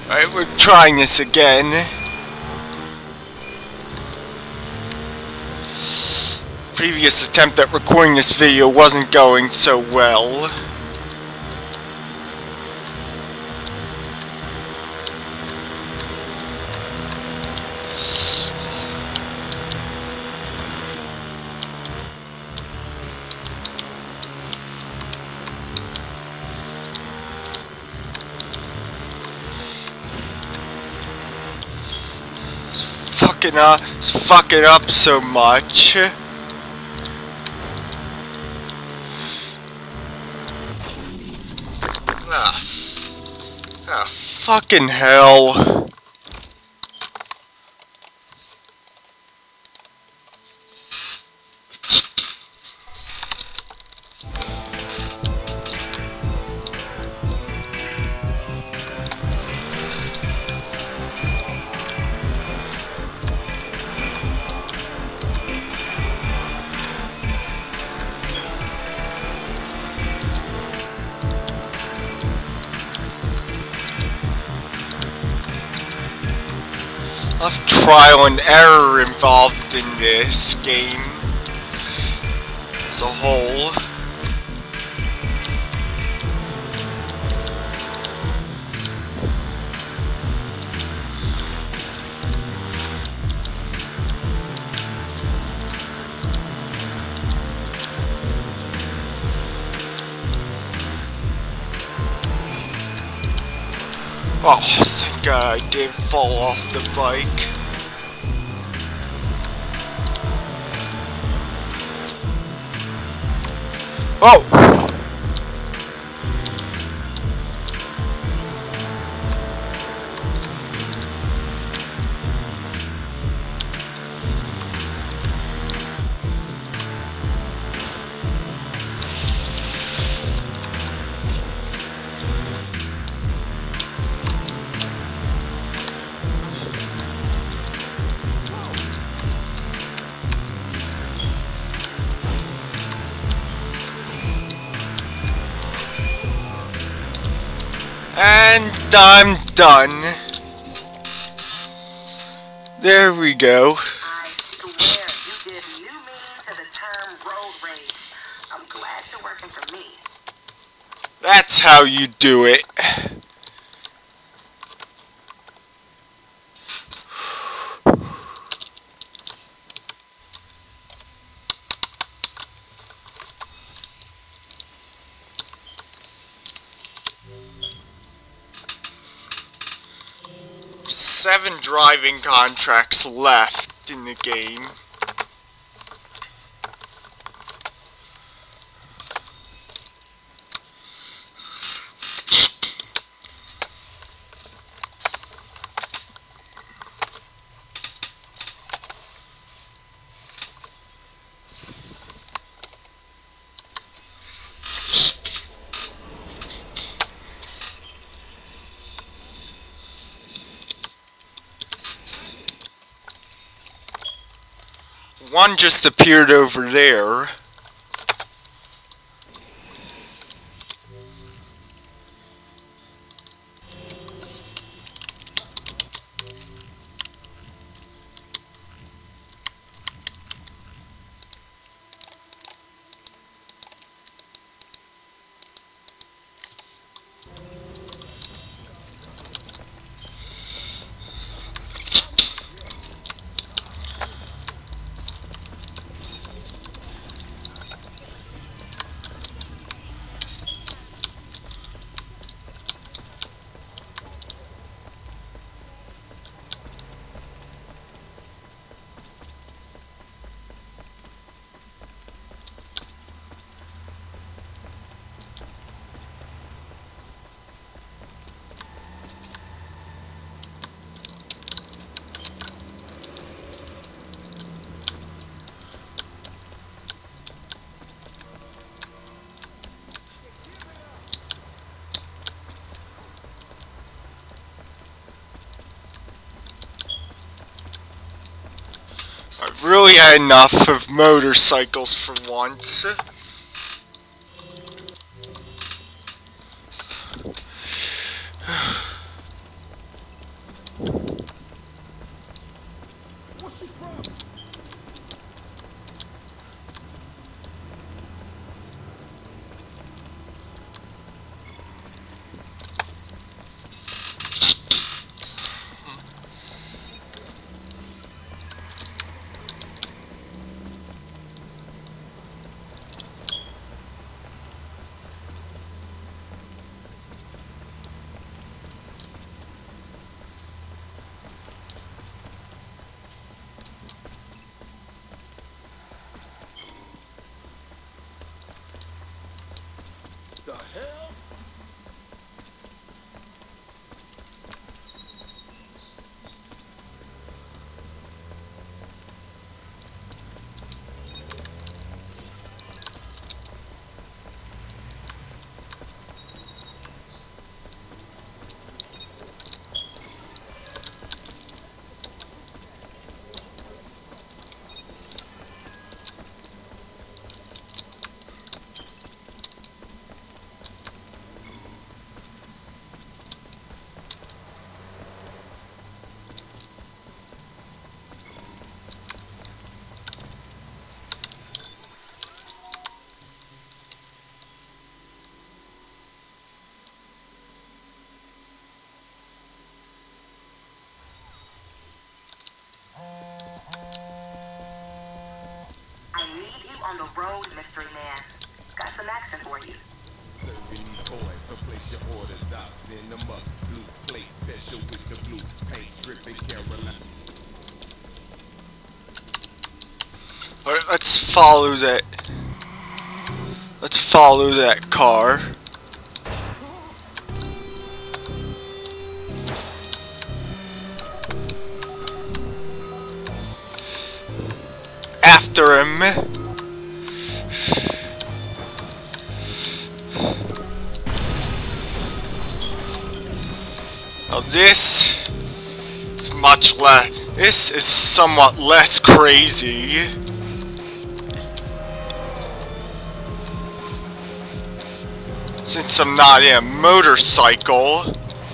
Alright, we're trying this again. Previous attempt at recording this video wasn't going so well. It's fucking up so much. Fucking hell. Of trial and error involved in this game as a whole. Oh, thank God I did fall off the bike. Oh! And I'm done. There we go. I swear you give new meaning to the term road rage. I'm glad you're working for me. That's how you do it. Seven driving contracts left in the game. One just appeared over there. I've really had enough of motorcycles for once. The hell? On the road, mystery man. Got some action for you. Serving these boys, so place your orders out, send them up. Blue plate special with the blue paint, dripping Carolina. Alright, let's follow that. Let's follow that car. After him. Now this is much less. This is somewhat less crazy. Since I'm not in a motorcycle.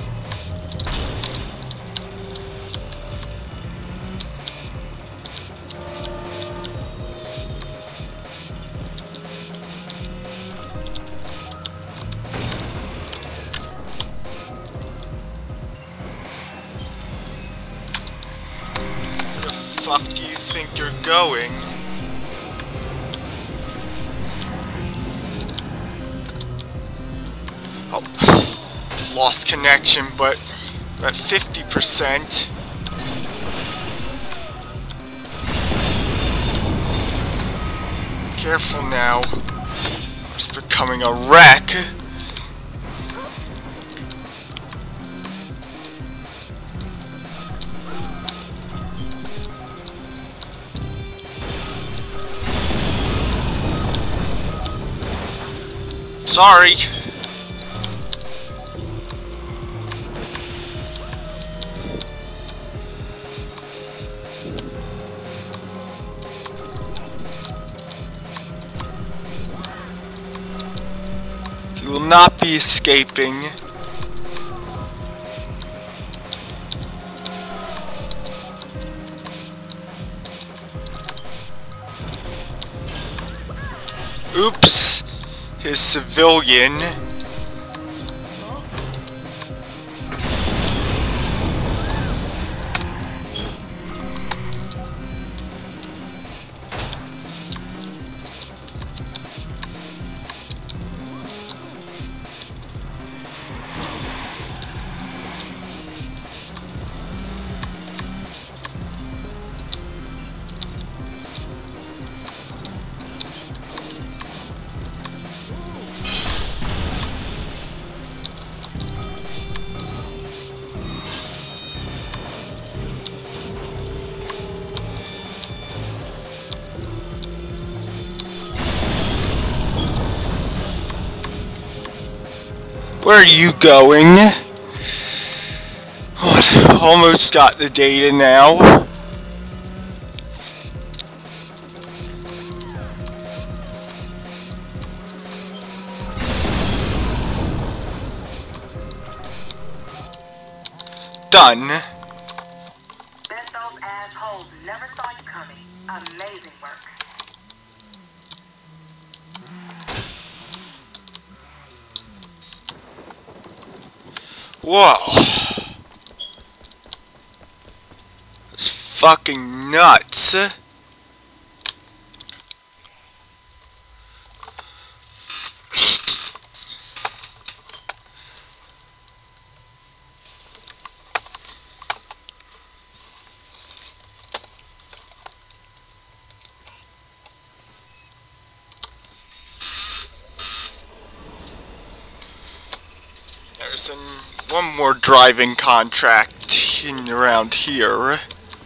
Where the fuck do you think you're going? Oh, lost connection, but at 50%. Careful now. It's becoming a wreck. Sorry. You will not be escaping. Oops. His civilian. Where are you going? What? Almost got the data now. Done. Bet those assholes never never saw you coming. Amazing work. Whoa. That's fucking nuts. There's one more driving contract in around here.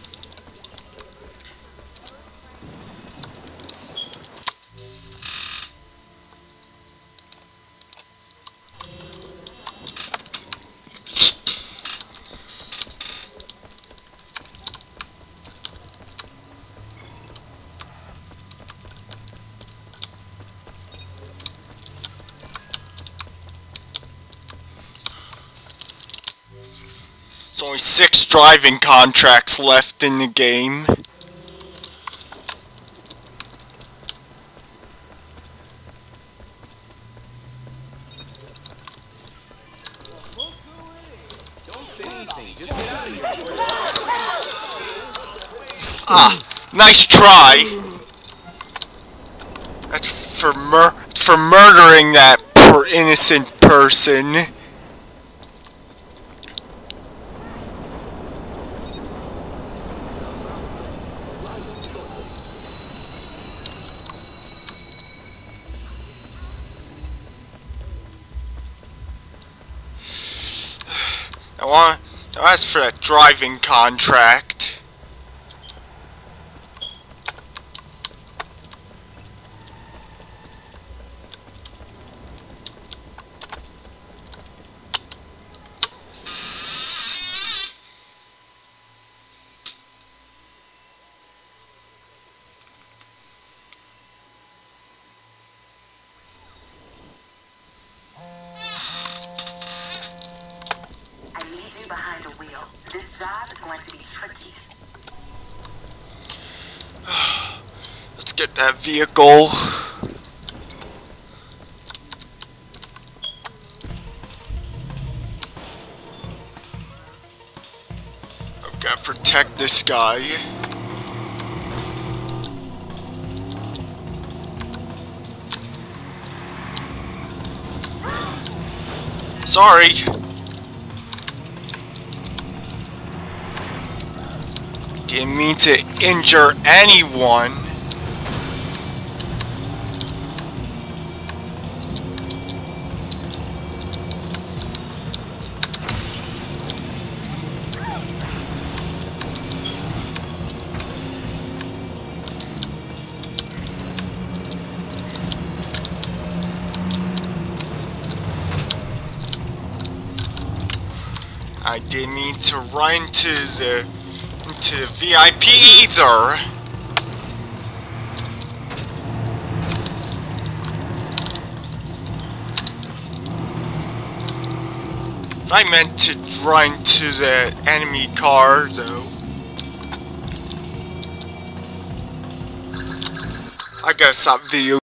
There's only 6 driving contracts left in the game. Ah, nice try. That's for murdering that poor innocent person. I asked for that driving contract. Behind the wheel. This job is going to be tricky. Let's get that vehicle. I've got to protect this guy. Sorry. Didn't mean to injure anyone. I didn't mean to run into the VIP either. I meant to run to the enemy car though. I gotta stop video